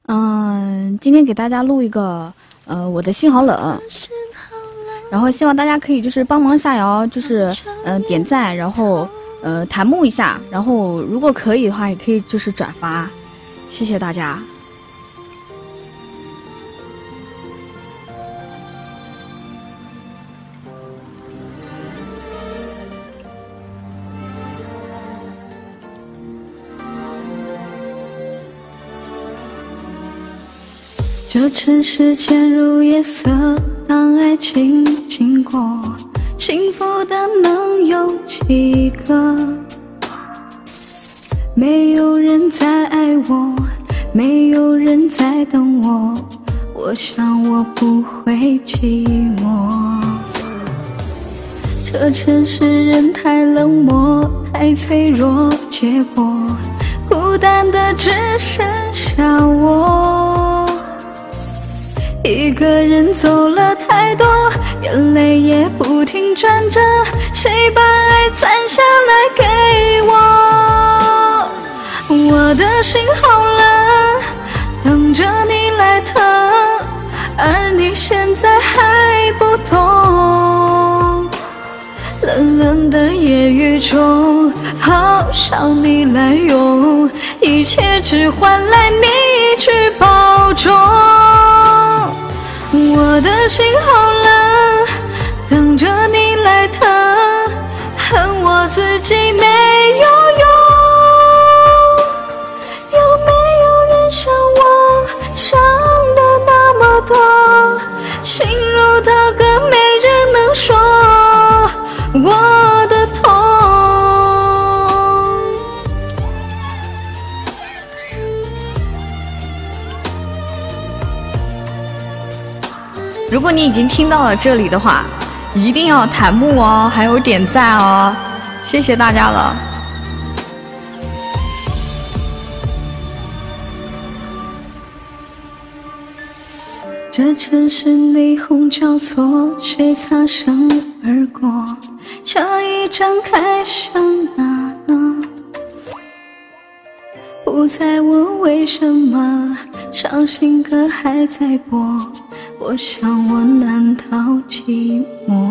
今天给大家录一个，我的心好冷，然后希望大家可以就是帮忙下瑶，就是点赞，然后弹幕一下，然后如果可以的话，也可以就是转发，谢谢大家。 这城市渐入夜色，当爱情经过，幸福的能有几个？没有人在爱我，没有人在等我，我想我不会寂寞。这城市人太冷漠，太脆弱，结果孤单的只剩下我。一个人走了太多，眼泪也不停转着，谁把爱攒下来给我？我的心好冷，等着你来疼，而你现在还不懂。冷冷的夜雨中，好想你来拥，一切只换来你去保重。我的心好冷，等着你来疼，恨我自己没有用。有没有人像我想的那么多，心如刀割，没人能说我的痛。 如果你已经听到了这里的话，一定要弹幕哦，还有点赞哦，谢谢大家了。 这城市霓虹交错，谁擦身而过？这一张开想哪呢？不再问为什么，伤心歌还在播，我想我难逃寂寞。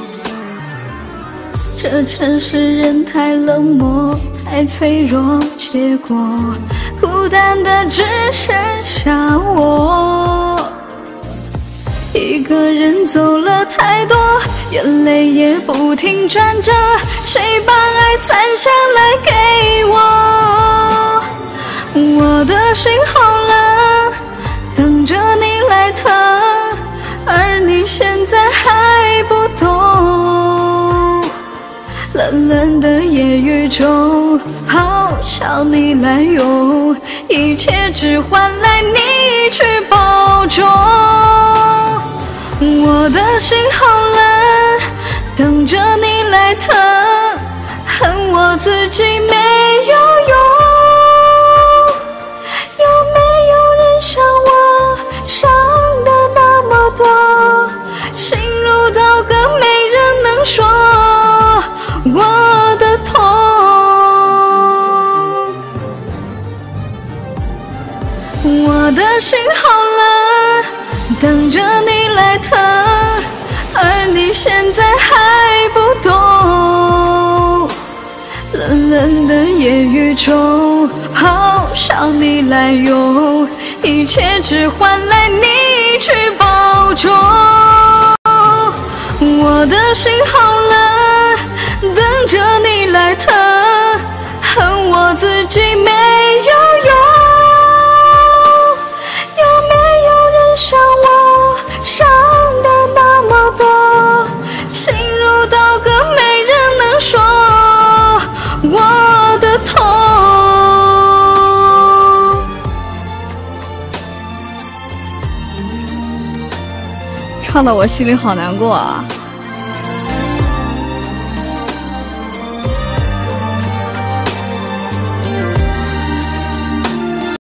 这城市人太冷漠，太脆弱，结果孤单的只剩下我。一个人走了太多，眼泪也不停转着，谁把爱攒下来给我？我的心好冷，等着你来疼，而你现在还不懂。冷冷的夜雨中，好想你来拥，一切只换来你去保重。我的心好冷，等着你来疼，恨我自己没有用。有没有人像我想的那么多，心如刀割，没人能说我的痛。我的心好冷，等着你来疼，而你现在还不懂。冷冷的夜雨中，好想你来拥，一切只换来你去保重。我的心好冷，等着你来疼，恨我自己没有用。有没有人像我想的那么多，心如刀割，没人能说我的痛。 唱得我心里好难过啊。